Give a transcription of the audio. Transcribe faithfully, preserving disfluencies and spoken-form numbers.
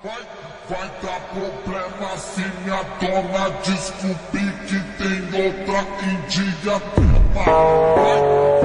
Vai, vai dar problema se minha dona descobrir que tem outra em dia. Vai.